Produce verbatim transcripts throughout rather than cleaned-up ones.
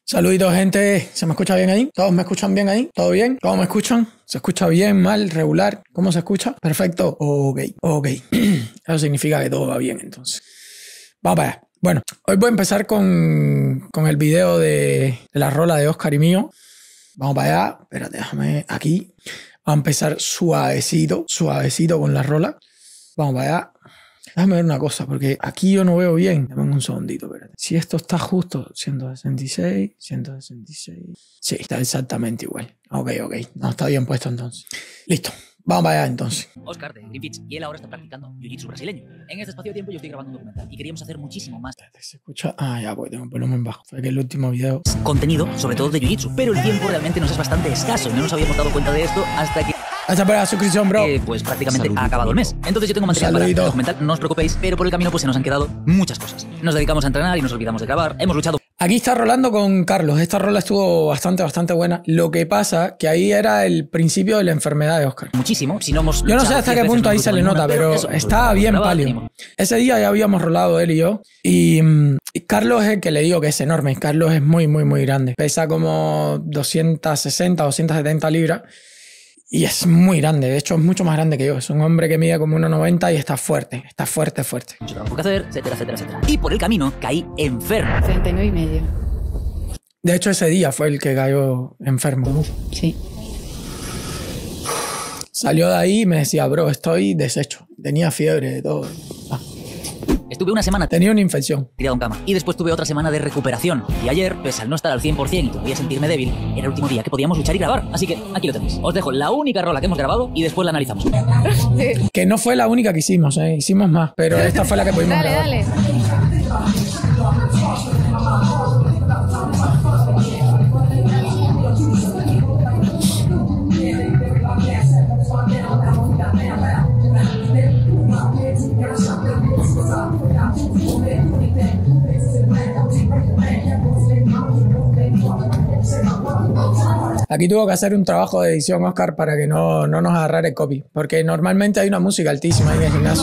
Saluditos, gente. ¿Se me escucha bien ahí? ¿Todos me escuchan bien ahí? ¿Todo bien? ¿Cómo me escuchan? ¿Se escucha bien, mal, regular? ¿Cómo se escucha? Perfecto. Ok, ok. Eso significa que todo va bien, entonces. Vamos para allá. Bueno, hoy voy a empezar con, con el video de, de la rola de Oscar y mío. Vamos para allá. Espérate, déjame aquí. Vamos a empezar suavecito, suavecito con la rola. Vamos para allá. Déjame ver una cosa, porque aquí yo no veo bien. Dame un segundito, espérate. Si esto está justo, ciento sesenta y seis, ciento sesenta y seis. Sí, está exactamente igual. Ok, ok. No, está bien puesto entonces. Listo. Vamos para allá entonces. Oscar de Greenwich, y él ahora está practicando jiu-jitsu brasileño. En este espacio de tiempo yo estoy grabando un documental y queríamos hacer muchísimo más. ¿Se escucha? Ah, ya, porque tengo el volumen bajo. Fue que el último video... Contenido, sobre todo de jiu-jitsu, pero el tiempo realmente nos es bastante escaso y no nos habíamos dado cuenta de esto hasta que... Gracias por la suscripción, bro. Eh, pues prácticamente Saludito. Ha acabado el mes. Entonces yo tengo material Saludito. para el documental, no os preocupéis, pero por el camino pues se nos han quedado muchas cosas. Nos dedicamos a entrenar y nos olvidamos de grabar. Hemos luchado... Aquí está rolando con Carlos. Esta rola estuvo bastante, bastante buena. Lo que pasa que ahí era el principio de la enfermedad de Oscar. Muchísimo. Si no hemos Yo no sé hasta qué punto ahí se le nota, pero eso, estaba bien pálido. Ese día ya habíamos rolado él y yo. Y, y Carlos es el que le digo que es enorme. Carlos es muy, muy, muy grande. Pesa como doscientas sesenta, doscientas setenta libras. Y es muy grande, de hecho es mucho más grande que yo. Es un hombre que mide como uno noventa y está fuerte, está fuerte, fuerte. Mucho trabajo que hacer, etcétera, etcétera, etcétera. Y por el camino caí enfermo. treinta y nueve y medio. De hecho ese día fue el que cayó enfermo. Sí. Salió de ahí y me decía, bro, estoy deshecho. Tenía fiebre de todo. Ah. Estuve una semana Tenía una infección. tirado en cama y después tuve otra semana de recuperación. Y ayer, pese al no estar al cien por cien y todavía sentirme débil, era el último día que podíamos luchar y grabar. Así que aquí lo tenéis. Os dejo la única rola que hemos grabado y después la analizamos. Que no fue la única que hicimos, ¿eh? Hicimos más, pero esta fue la que pudimos Dale, grabar. dale. Aquí tuvo que hacer un trabajo de edición, Oscar, para que no, no nos agarrara el copy. Porque normalmente hay una música altísima ahí en el gimnasio.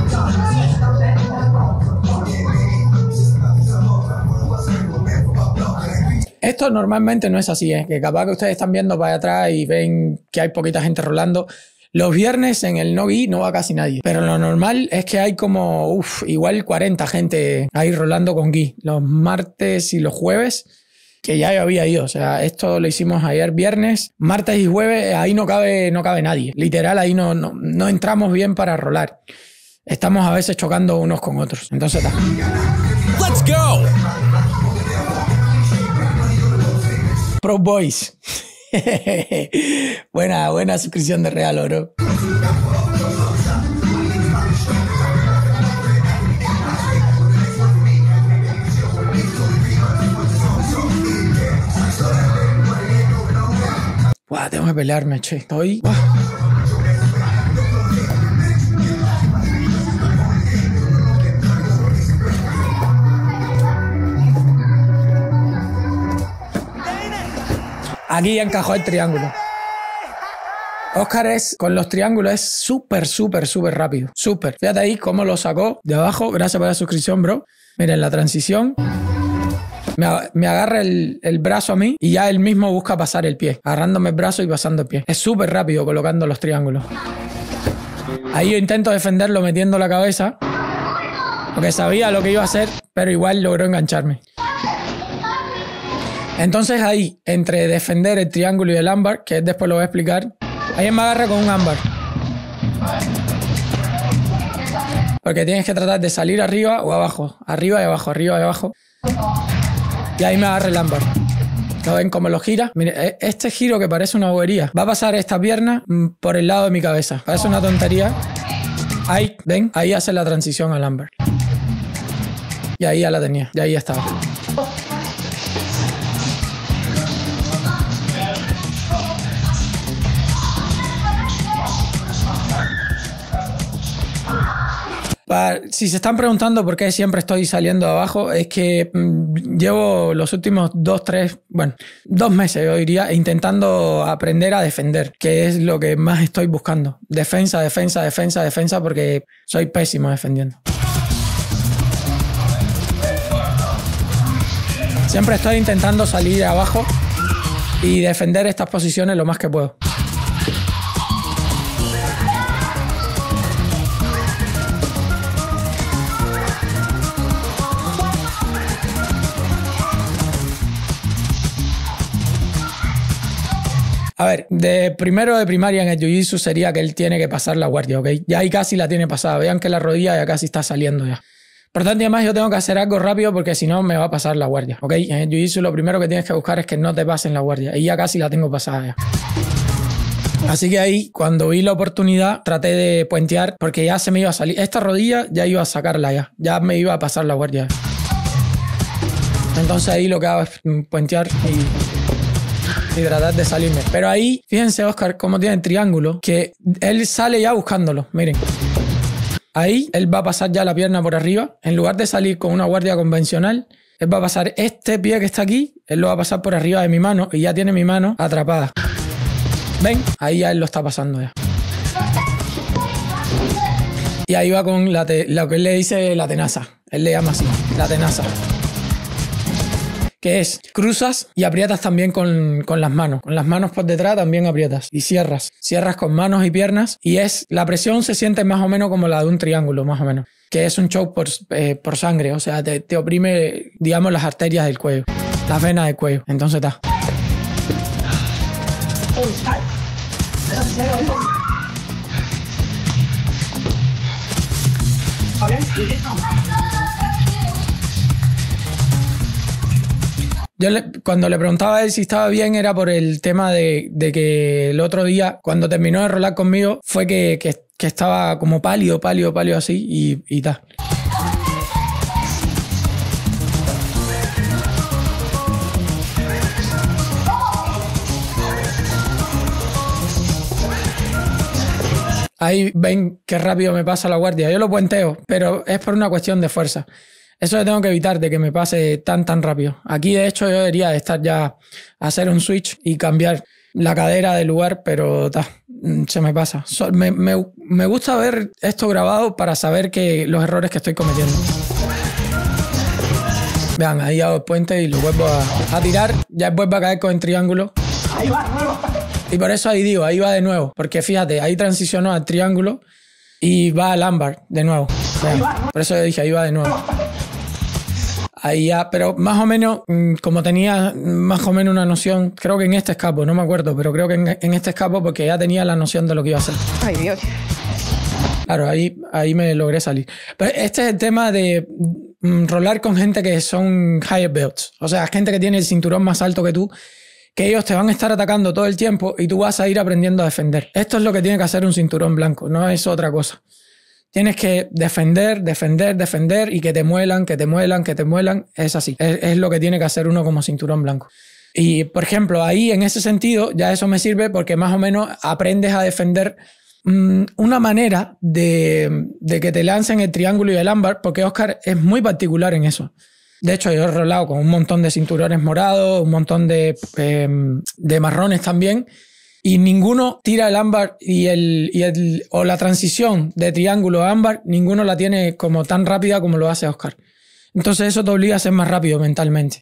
Esto normalmente no es así, es que capaz que ustedes están viendo para atrás y ven que hay poquita gente rolando. Los viernes en el no-gi no va casi nadie. Pero lo normal es que hay como, uff, igual cuarenta gente ahí rolando con gi. Los martes y los jueves, que ya había ido. O sea, esto lo hicimos ayer viernes, martes y jueves, ahí no cabe, no cabe nadie. Literal, ahí no, no, no entramos bien para rolar. Estamos a veces chocando unos con otros. Entonces, está. Let's go. Pro Boys. buena, buena suscripción de regalo, bro. Buah, tengo que pelearme, che. Estoy... Buah. Aquí encajó el triángulo. Oscar es, con los triángulos es súper, súper, súper rápido. Súper. Fíjate ahí cómo lo sacó de abajo. Gracias por la suscripción, bro. Miren, la transición. Me, me agarra el, el brazo a mí y ya él mismo busca pasar el pie. Agarrándome el brazo y pasando el pie. Es súper rápido colocando los triángulos. Ahí yo intento defenderlo metiendo la cabeza. Porque sabía lo que iba a hacer, pero igual logró engancharme. Entonces ahí, entre defender el triángulo y el ámbar, que después lo voy a explicar, ahí me agarra con un ámbar. Porque tienes que tratar de salir arriba o abajo. Arriba y abajo, arriba y abajo. Y ahí me agarra el ámbar. ¿Lo ven cómo lo gira? Mire, este giro que parece una bobería, va a pasar esta pierna por el lado de mi cabeza. Parece una tontería. Ahí, ¿ven? Ahí hace la transición al ámbar. Y ahí ya la tenía. Y ahí ya estaba. Si se están preguntando por qué siempre estoy saliendo de abajo, es que mmm, llevo los últimos dos, tres, bueno, dos meses yo diría, intentando aprender a defender, que es lo que más estoy buscando. Defensa, defensa, defensa, defensa, porque soy pésimo defendiendo. Siempre estoy intentando salir abajo y defender estas posiciones lo más que puedo. A ver, de primero de primaria en el Jiu-Jitsu sería que él tiene que pasar la guardia, ¿ok? Ya ahí casi la tiene pasada. Vean que la rodilla ya casi está saliendo ya. Por tanto, además yo tengo que hacer algo rápido porque si no me va a pasar la guardia, ¿ok? En el Jiu-Jitsu lo primero que tienes que buscar es que no te pasen la guardia. Y ya casi la tengo pasada ya. Así que ahí, cuando vi la oportunidad, traté de puentear porque ya se me iba a salir. Esta rodilla ya iba a sacarla ya. Ya me iba a pasar la guardia. Entonces ahí lo que hago es puentear y... y tratar de salirme. Pero ahí, fíjense, Oscar, cómo tiene el triángulo, que él sale ya buscándolo. Miren. Ahí, él va a pasar ya la pierna por arriba. En lugar de salir con una guardia convencional, él va a pasar este pie que está aquí, él lo va a pasar por arriba de mi mano y ya tiene mi mano atrapada. ¿Ven? Ahí ya él lo está pasando ya. Y ahí va con la te, lo que él le dice la tenaza. Él le llama así, la tenaza. Que es, cruzas y aprietas también con, con las manos. Con las manos por detrás también aprietas y cierras. Cierras con manos y piernas y es, la presión se siente más o menos como la de un triángulo, más o menos. Que es un choke por, eh, por sangre, o sea, te, te oprime, digamos, las arterias del cuello, las venas del cuello. Entonces está. Yo le, cuando le preguntaba a él si estaba bien era por el tema de, de que el otro día, cuando terminó de rolar conmigo, fue que, que, que estaba como pálido, pálido, pálido así y, y tal. Ahí ven qué rápido me pasa la guardia. Yo lo puenteo, pero es por una cuestión de fuerza. Eso lo tengo que evitar, de que me pase tan, tan rápido. Aquí, de hecho, yo debería de estar ya a hacer un switch y cambiar la cadera de lugar, pero ta, se me pasa. So, me, me, me gusta ver esto grabado para saber que los errores que estoy cometiendo. Vean, ahí hago el puente y lo vuelvo a, a tirar. Ya vuelvo a caer con el triángulo. Ahí va, nuevo. Y por eso ahí digo, ahí va de nuevo. Porque fíjate, ahí transicionó al triángulo y va al ámbar de nuevo. Vean, por eso yo dije, ahí va de nuevo. Ahí ya, pero más o menos, como tenía más o menos una noción, creo que en este escapo, no me acuerdo, pero creo que en, en este escapo porque ya tenía la noción de lo que iba a hacer. Ay, Dios. Claro, ahí, ahí me logré salir. Pero este es el tema de mm, rolar con gente que son higher belts. O sea, gente que tiene el cinturón más alto que tú, que ellos te van a estar atacando todo el tiempo y tú vas a ir aprendiendo a defender. Esto es lo que tiene que hacer un cinturón blanco, no es otra cosa. Tienes que defender, defender, defender y que te muelan, que te muelan, que te muelan. Es así. Es, es lo que tiene que hacer uno como cinturón blanco. Y, por ejemplo, ahí en ese sentido ya eso me sirve porque más o menos aprendes a defender mmm, una manera de, de que te lancen el triángulo y el ámbar, porque Oscar es muy particular en eso. De hecho, yo he rolado con un montón de cinturones morados, un montón de, eh, de marrones también. Y ninguno tira el ámbar y el, y el, o la transición de triángulo a ámbar, ninguno la tiene como tan rápida como lo hace Oscar. Entonces eso te obliga a ser más rápido mentalmente.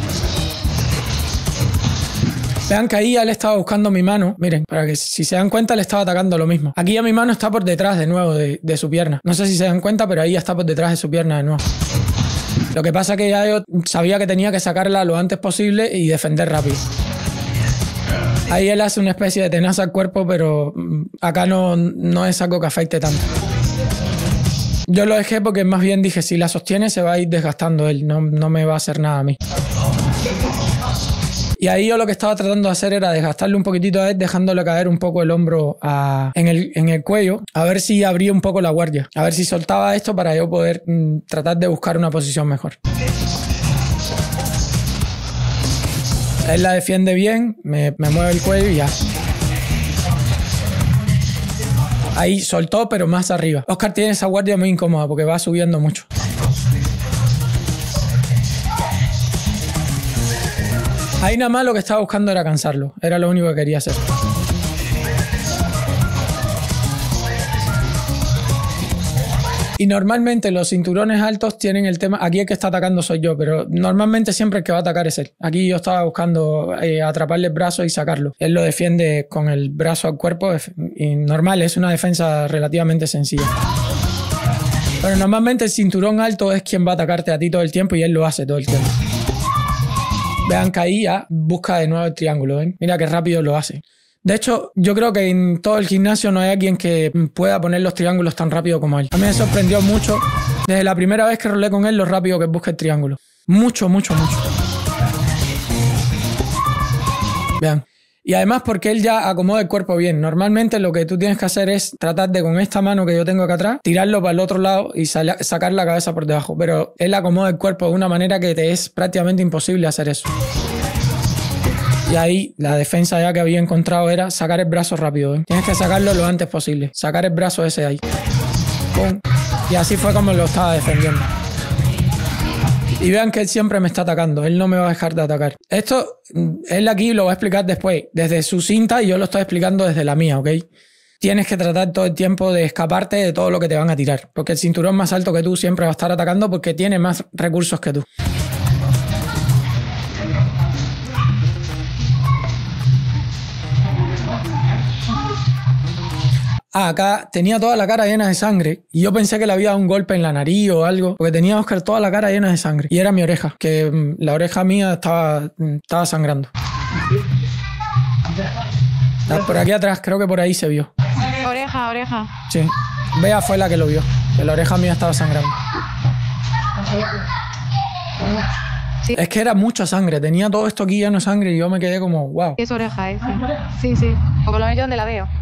Vean que ahí ya le estaba buscando mi mano. Miren, para que si se dan cuenta le estaba atacando lo mismo. Aquí ya mi mano está por detrás de nuevo de, de su pierna. No sé si se dan cuenta, pero ahí ya está por detrás de su pierna de nuevo. Lo que pasa es que ya yo sabía que tenía que sacarla lo antes posible y defender rápido. Ahí él hace una especie de tenaza al cuerpo, pero acá no, no es algo que afecte tanto. Yo lo dejé porque más bien dije, si la sostiene se va a ir desgastando él, no, no me va a hacer nada a mí. Y ahí yo lo que estaba tratando de hacer era desgastarle un poquitito a él, dejándole caer un poco el hombro a, en, el, en el cuello, a ver si abría un poco la guardia, a ver si soltaba esto para yo poder mm, tratar de buscar una posición mejor. Él la defiende bien, me, me mueve el cuello y ya. Ahí soltó, pero más arriba. Oscar tiene esa guardia muy incómoda porque va subiendo mucho. Ahí nada más lo que estaba buscando era cansarlo. Era lo único que quería hacer. Y normalmente los cinturones altos tienen el tema... Aquí el que está atacando soy yo, pero normalmente siempre el que va a atacar es él. Aquí yo estaba buscando eh, atraparle el brazo y sacarlo. Él lo defiende con el brazo al cuerpo y normal, es una defensa relativamente sencilla. Pero normalmente el cinturón alto es quien va a atacarte a ti todo el tiempo y él lo hace todo el tiempo. Vean que ahí ya busca de nuevo el triángulo, ¿ven? Mira qué rápido lo hace. De hecho, yo creo que en todo el gimnasio no hay alguien que pueda poner los triángulos tan rápido como él. A mí me sorprendió mucho, desde la primera vez que rolé con él, lo rápido que busca el triángulo. Mucho, mucho, mucho. Vean. Y además porque él ya acomoda el cuerpo bien. Normalmente lo que tú tienes que hacer es tratar de, con esta mano que yo tengo acá atrás, tirarlo para el otro lado y sacar la cabeza por debajo. Pero él acomoda el cuerpo de una manera que te es prácticamente imposible hacer eso. Y ahí la defensa ya que había encontrado era sacar el brazo rápido, ¿eh? Tienes que sacarlo lo antes posible. Sacar el brazo ese de ahí. ¡Pum! Y así fue como lo estaba defendiendo. Y vean que él siempre me está atacando. Él no me va a dejar de atacar. Esto, él aquí lo va a explicar después. Desde su cinta y yo lo estoy explicando desde la mía, ¿ok? Tienes que tratar todo el tiempo de escaparte de todo lo que te van a tirar. Porque el cinturón más alto que tú siempre va a estar atacando porque tiene más recursos que tú. Ah, acá tenía toda la cara llena de sangre y yo pensé que le había dado un golpe en la nariz o algo, porque tenía a Oscar toda la cara llena de sangre y era mi oreja, que mmm, la oreja mía estaba, mmm, estaba sangrando. Ah, por aquí atrás, creo que por ahí se vio. Oreja, oreja. Sí, Bea fue la que lo vio, que la oreja mía estaba sangrando. Sí. Es que era mucha sangre, tenía todo esto aquí lleno de sangre y yo me quedé como, wow. Es oreja, ¿eh? Sí, sí, o por lo menos yo donde la veo.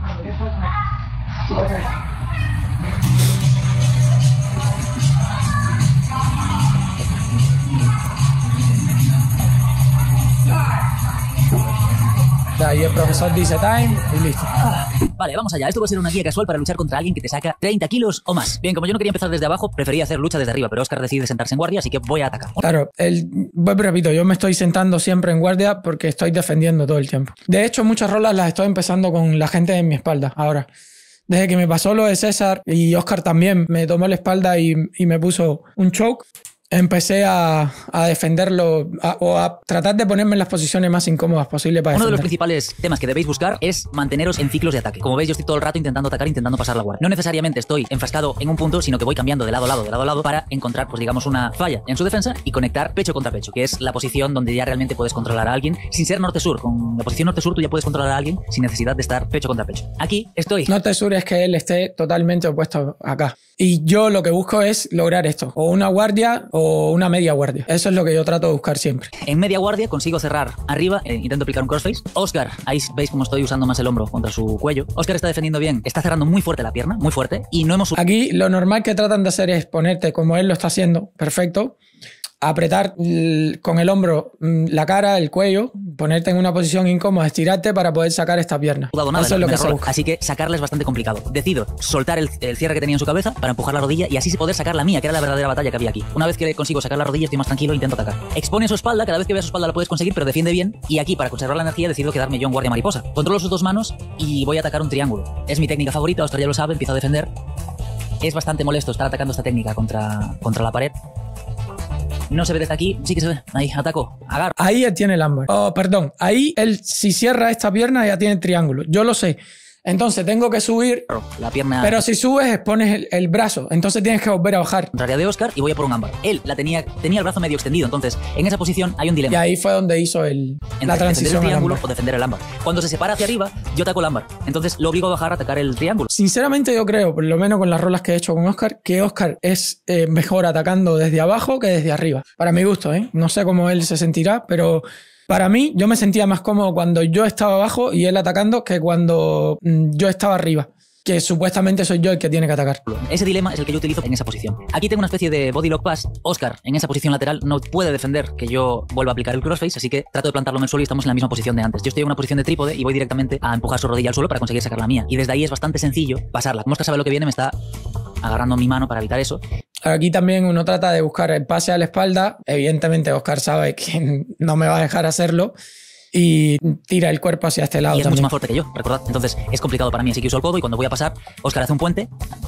Ahí el profesor dice time y listo. Vale, vamos allá. Esto va a ser una guía casual para luchar contra alguien que te saca treinta kilos o más. Bien, como yo no quería empezar desde abajo, prefería hacer lucha desde arriba, pero Oscar decide sentarse en guardia, así que voy a atacar. Claro, el, bueno, repito, yo me estoy sentando siempre en guardia porque estoy defendiendo todo el tiempo. De hecho, muchas rolas las estoy empezando con la gente en mi espalda ahora. Desde que me pasó lo de César y Oscar también me tomó la espalda y, y me puso un choke, empecé a, a defenderlo a, o a tratar de ponerme en las posiciones más incómodas posibles para Uno defender. de los principales temas que debéis buscar es manteneros en ciclos de ataque. Como veis, yo estoy todo el rato intentando atacar, intentando pasar la guardia. No necesariamente estoy enfrascado en un punto, sino que voy cambiando de lado a lado, de lado a lado, para encontrar, pues digamos, una falla en su defensa y conectar pecho contra pecho, que es la posición donde ya realmente puedes controlar a alguien sin ser norte-sur. Con la posición norte-sur tú ya puedes controlar a alguien sin necesidad de estar pecho contra pecho. Aquí estoy. Norte-sur es que él esté totalmente opuesto acá. Y yo lo que busco es lograr esto, o una guardia o una media guardia. Eso es lo que yo trato de buscar siempre. En media guardia consigo cerrar arriba, eh, intento aplicar un crossface. Oscar, ahí veis cómo estoy usando más el hombro contra su cuello. Oscar está defendiendo bien, está cerrando muy fuerte la pierna, muy fuerte, y no hemos... Aquí lo normal que tratan de hacer es ponerte como él lo está haciendo, perfecto, apretar con el hombro la cara, el cuello, ponerte en una posición incómoda, estirarte para poder sacar esta pierna. Nada, Eso es lo que se busca. Así que sacarla es bastante complicado. Decido soltar el, el cierre que tenía en su cabeza para empujar la rodilla y así poder sacar la mía, que era la verdadera batalla que había aquí. Una vez que consigo sacar la rodilla estoy más tranquilo e intento atacar. Expone su espalda, cada vez que veas su espalda la puedes conseguir, pero defiende bien. Y aquí, para conservar la energía, decido quedarme yo en guardia mariposa. Controlo sus dos manos y voy a atacar un triángulo. Es mi técnica favorita, Oscar ya lo sabe, empiezo a defender. Es bastante molesto estar atacando esta técnica contra, contra la pared. No se ve desde aquí, sí que se ve. Ahí, ataco, agarro. Ahí él tiene el ámbar. Oh, perdón. Ahí él, si cierra esta pierna, ya tiene el triángulo. Yo lo sé. Entonces tengo que subir. La pierna. Pero si subes, expones el, el brazo. Entonces tienes que volver a bajar. Contraria de Oscar y voy a por un ámbar. Él la tenía, tenía el brazo medio extendido. Entonces, en esa posición hay un dilema. Y ahí fue donde hizo el, la transición. Defender el triángulo al o defender el ámbar. Cuando se separa hacia arriba, yo ataco el ámbar. Entonces lo obligo a bajar a atacar el triángulo. Sinceramente, yo creo, por lo menos con las rolas que he hecho con Oscar, que Oscar es eh, mejor atacando desde abajo que desde arriba. Para mi gusto, ¿eh? No sé cómo él se sentirá, pero. Para mí, yo me sentía más cómodo cuando yo estaba abajo y él atacando que cuando mm, yo estaba arriba. Que supuestamente soy yo el que tiene que atacar. Ese dilema es el que yo utilizo en esa posición. Aquí tengo una especie de body lock pass. Oscar, en esa posición lateral, no puede defender que yo vuelva a aplicar el crossface, así que trato de plantarlo en el suelo y estamos en la misma posición de antes. Yo estoy en una posición de trípode y voy directamente a empujar su rodilla al suelo para conseguir sacar la mía. Y desde ahí es bastante sencillo pasarla. Como Oscar sabe lo que viene, me está agarrando mi mano para evitar eso. Aquí también uno trata de buscar el pase a la espalda. Evidentemente Oscar sabe que no me va a dejar hacerlo y tira el cuerpo hacia este lado. Y es también. mucho más fuerte que yo, recordad. Entonces es complicado para mí, así que uso el codo y cuando voy a pasar, Oscar hace un puente.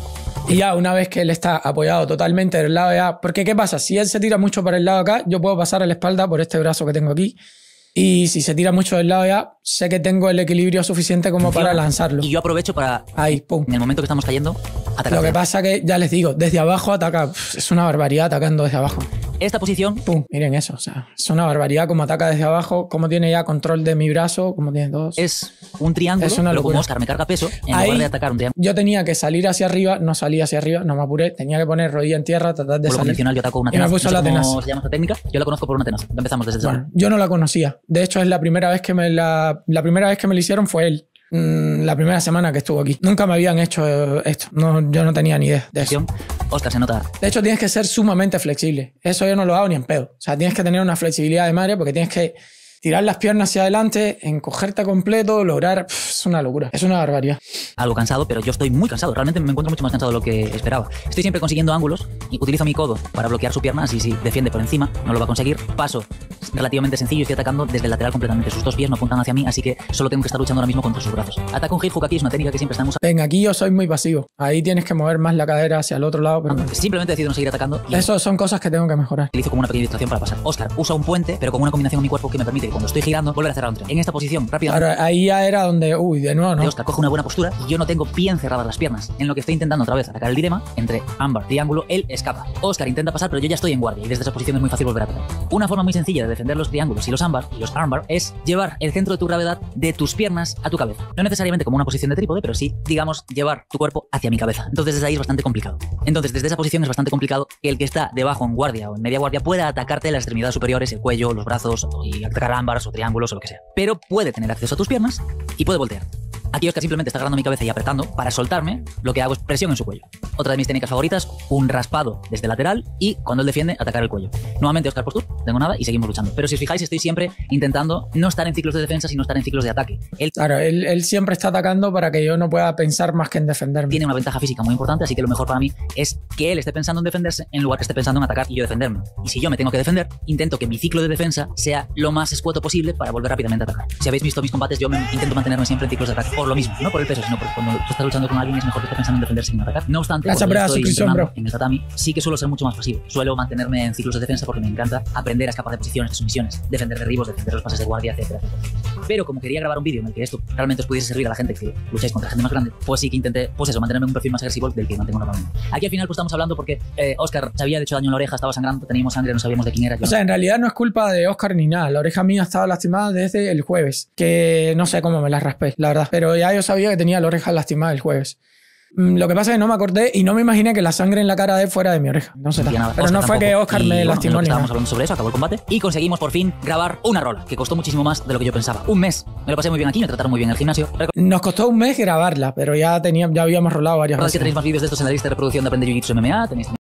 Y ya una vez que él está apoyado totalmente del lado de A, porque ¿qué pasa? Si él se tira mucho para el lado de acá, yo puedo pasar a la espalda por este brazo que tengo aquí. Y si se tira mucho del lado de A, sé que tengo el equilibrio suficiente como Funciona. para lanzarlo. Y yo aprovecho para, Ahí, pum. en el momento que estamos cayendo, atacar. Lo que pasa que, ya les digo, desde abajo ataca. Pff, es una barbaridad atacando desde abajo. Esta posición Pum, miren eso. O sea, es una barbaridad como ataca desde abajo, como tiene ya control de mi brazo, como tiene dos. es un triángulo, Es una pero locura. como Oscar me carga peso, en Ahí- lugar de atacar un triángulo Yo tenía que salir hacia arriba, no salí hacia arriba, no me apuré, tenía que poner rodilla en tierra, tratar de por lo salir. convencional, yo ataco una Y me tenaza. puso No sé la cómo tenaza. se llama esta técnica. Yo la conozco por una tenaza. Empezamos desde cero. Bueno, yo no la conocía. De hecho, es la primera vez que me la, la primera vez que me lo hicieron fue él. Mm, la primera semana que estuvo aquí. Nunca me habían hecho eh, esto. No, yo no tenía ni idea de eso. Oscar se nota. De hecho, tienes que ser sumamente flexible. Eso yo no lo hago ni en pedo. O sea, tienes que tener una flexibilidad de madre porque tienes que tirar las piernas hacia adelante, encogerte completo, lograr... Pff, es una locura. Es una barbaridad. Algo cansado, pero yo estoy muy cansado. Realmente me encuentro mucho más cansado de lo que esperaba. Estoy siempre consiguiendo ángulos y utilizo mi codo para bloquear su pierna. Así si defiende por encima, no lo va a conseguir. Paso relativamente sencillo. Estoy atacando desde el lateral completamente. Sus dos pies no apuntan hacia mí, así que solo tengo que estar luchando ahora mismo contra sus brazos. Ataco un hip hook aquí, es una técnica que siempre están usando. Venga, aquí yo soy muy pasivo. Ahí tienes que mover más la cadera hacia el otro lado. Pero Simplemente decido no seguir atacando y eso son cosas que tengo que mejorar. utilizo como una pequeña distracción para pasar. Oscar usa un puente, pero con una combinación en mi cuerpo que me permite que cuando estoy girando volver a cerrar un tren. En esta posición, rápidamente. Ahora, ahí ya era donde... Uy, de nuevo, ¿no? Oscar coge una buena postura y yo no tengo bien cerradas las piernas. En lo que estoy intentando otra vez atacar el dilema entre ámbar, triángulo, él escapa. Oscar intenta pasar, pero yo ya estoy en guardia y desde esa posición es muy fácil volver a atacar. Una forma muy sencilla de defender los triángulos y los ámbar y los armbar es llevar el centro de tu gravedad de tus piernas a tu cabeza. No necesariamente como una posición de trípode, pero sí, digamos, llevar tu cuerpo hacia mi cabeza. Entonces desde ahí es bastante complicado. Entonces desde esa posición es bastante complicado que el que está debajo en guardia o en media guardia pueda atacarte las extremidades superiores, el cuello, los brazos y atacar ámbars o triángulos o lo que sea. Pero puede tener acceso a tus piernas y puede voltear. Aquí Oscar simplemente está agarrando mi cabeza y apretando. Para soltarme, lo que hago es presión en su cuello. Otra de mis técnicas favoritas, un raspado desde lateral y cuando él defiende, atacar el cuello. Nuevamente Oscar posture, no tengo nada y seguimos luchando. Pero si os fijáis, estoy siempre intentando no estar en ciclos de defensa, sino estar en ciclos de ataque. Él Claro, él, él siempre está atacando para que yo no pueda pensar más que en defenderme. tiene una ventaja física muy importante, así que lo mejor para mí es que él esté pensando en defenderse en lugar que esté pensando en atacar y yo defenderme. Y si yo me tengo que defender, intento que mi ciclo de defensa sea lo más escueto posible para volver rápidamente a atacar. Si habéis visto mis combates, yo me intento mantenerme siempre en ciclos de ataque por lo mismo, no por el peso, sino porque cuando tú estás luchando con alguien es mejor que estés pensando en defenderse que en atacar. No obstante, Gracias cuando por la estoy suscripción, entrenando bro. en el tatami, sí que suelo ser mucho más pasivo. Suelo mantenerme en ciclos de defensa porque me encanta aprender a escapar de posiciones, de sumisiones, defender derribos, defender los pases de guardia, etcétera, etcétera. Pero como quería grabar un vídeo en el que esto realmente os pudiese servir a la gente que lucháis contra gente más grande, pues sí que intenté, pues eso, mantenerme en un perfil más agresivo del que mantengo normalmente. Aquí al final pues estamos hablando porque eh, Oscar se había hecho daño en la oreja, estaba sangrando, teníamos sangre, no sabíamos de quién era. Yo O sea, en realidad no es culpa de Oscar ni nada. La oreja mía estaba lastimada desde el jueves. Que no sé cómo me la raspé, la verdad. Pero ya yo sabía que tenía la oreja lastimada el jueves. Mm, Lo que pasa es que no me acordé y no me imaginé que la sangre en la cara de él fuera de mi oreja. No sé. no hacía tal. nada. Pero Oscar no fue que tampoco. Oscar Y, me bueno, en lo lastimó que ni estábamos nada. hablando sobre eso, acabó el combate y conseguimos por fin grabar una rola que costó muchísimo más de lo que yo pensaba. Un mes. Me lo pasé muy bien aquí, me trataron muy bien en el gimnasio. Recordad Nos costó un mes grabarla, pero ya, tenía, ya habíamos rolado varias que veces. tenéis más vídeos de estos en la lista de reproducción de Aprende Jiu-Jitsu M M A, tenéis